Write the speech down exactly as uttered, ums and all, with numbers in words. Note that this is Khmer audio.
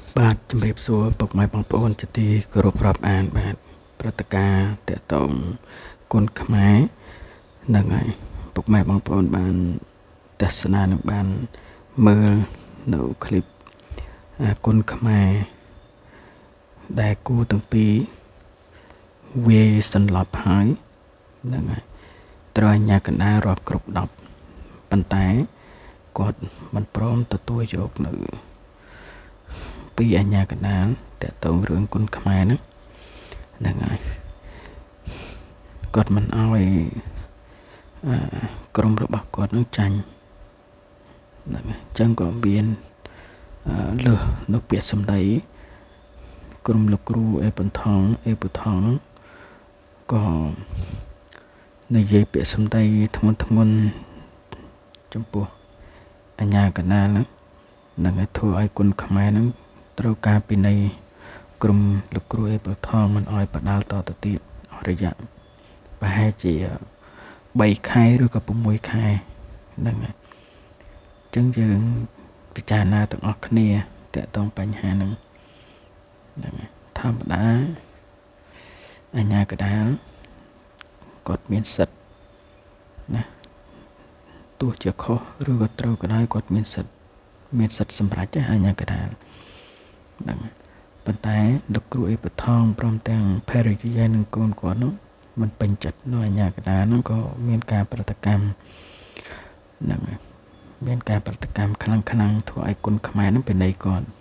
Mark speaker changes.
Speaker 1: បាទជំរាបសួរពុកម៉ែបងប្អូនជាទីគោរពរាប់អានបាទព្រឹត្តិការណ៍តកតងគុណខ្មែរហ្នឹងហើយពុកម៉ែបងប្អូនបានទស្សនានឹងបានមើលនៅคลิปគុណខ្មែរដែលគូទាំងពីរវាយសន្លប់ហើយហ្នឹងហើយត្រូវអាជ្ញាកណ្ដាលរាប់គ្រប់ដប់ប៉ុន្តែគាត់មិនព្រមទទួលយកនៅពីអាជ្ញាកណ្ដាលតកតងរឿងគុណខ្មែរហ្នឹងហ្នឹងហើយគាត់មិនអោយអឺក្រុមរបស់គាត់នឹងចាញ់ហ្នឹងហើយអញ្ចឹងក៏មានអឺលើសនៅពាក្យសម្ដីក្រុមលោកគ្រូអេប៉ុនថងអេពុថងក៏និយាយពាក្យសម្ដីធ្ងន់ធ្ងរចំពោះអាជ្ញាកណ្ដាលហ្នឹងនឹងឲ្យធ្វើឲ្យគុណខ្មែរហ្នឹងត្រូវការពិន័យក្រុមលោកគ្រូអេពុថងមិនអោយបដាល់តទៅទៀតអស់រយៈប្រហែលជាបីខែឬក៏៦ខែហ្នឹងហើយអញ្ចឹងយើងពិចារណាទាំងអស់គ្នាតកតងបញ្ហាហ្នឹងហ្នឹងហើយធម្មតាអាជ្ញាកណ្ដាលគាត់មានសិទ្ធិណាទោះជាខុសឬក៏ត្រូវក៏ដោយគាត់មានសិទ្ធិមានសិទ្ធិសម្រេចអាជ្ញាកណ្ដាលហ្នឹងប៉ុន្តែលោកគ្រូអេពុថងព្រមទាំងភរិយានិងកូនគាត់នោះមិនពេញចិត្តនៅអាជ្ញាកណ្ដាលនោះក៏មានការប្រតិកម្មហ្នឹងហើយមានការប្រតិកម្មខ្លាំងខ្លាំងធ្វើឲ្យគុណខ្មែរនឹងពិន័យគាត់